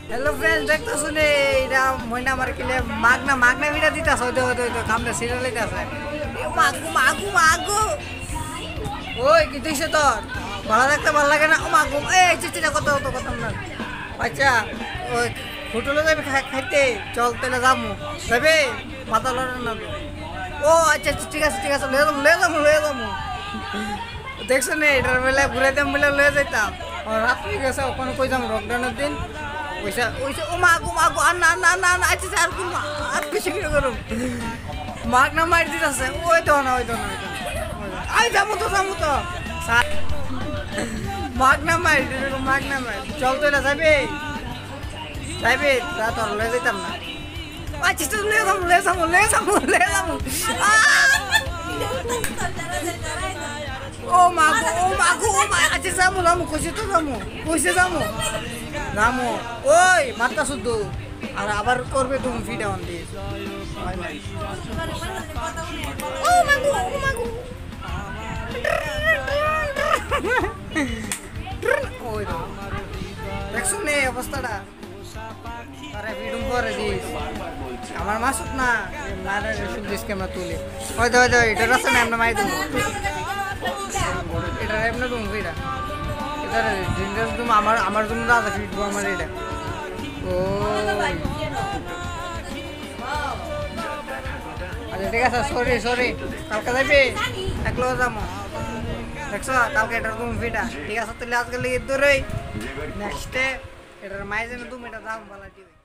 Hello friends, দেখতে শুনে এটা ময়না মার্কেটে মাগনা ভিডিও দিতেছে। হয়তো কামটা সিরিয়াল লইতেছে। মাগু ওই কি দিছে তোর ভালো দেখতে ভালো লাগে না? ও মাগু এই চিচিটা কত না। আচ্ছা ওই হোটেলে যাবে খাইতে, চল তাহলে যাবো। যাবে মাথা লড়ে না তো। ও আচ্ছা ঠিক আছে লয়ে যাবো। দেখছো না এটার বেলা ঘুরে দাম বলে লয়ে যাইতাম। রাত্রি গেছে ওখানে কই যাম লকডাউনের দিন। ওইসা ও মাগু আর না আচ্ছা আর বেশি কি করুম মাগনা মার দিতেছে। ওই তো না আই যাবো তো মাগনা মার চল তো না যাবে রাত আর লয়ে যাইতাম না। আচ্ছা তো লয়ে যাবো ও মাগু আচ্ছা যাবো কইছে যাবো ওই মাত্রা শুদ্ধ আর আবার করবে তুমি ফিটা অন দিয়ে। ও মাগু ওই দেখছো নে অবস্থাটা। আরে ভিডিও করে দিস আমার মাসুক না মারা দিস ক্যামেরা তুলে। হয়তো এটা রাস্তা না আমরা মাই দেবো। এটা এমনি তুমি এটা জিন্দাস তুমি আমার জন্য দাদা ফিটবো আমার এটা। ও আচ্ছা ঠিক আছে সরি কালকে যাবি একলো যাবো। দেখছো কালকে এটার তুমি ফিটা ঠিক আছে তাহলে আজকে লিখে দূরই নেক্সটে এটার মাই যেন তুমি এটা দাম বলা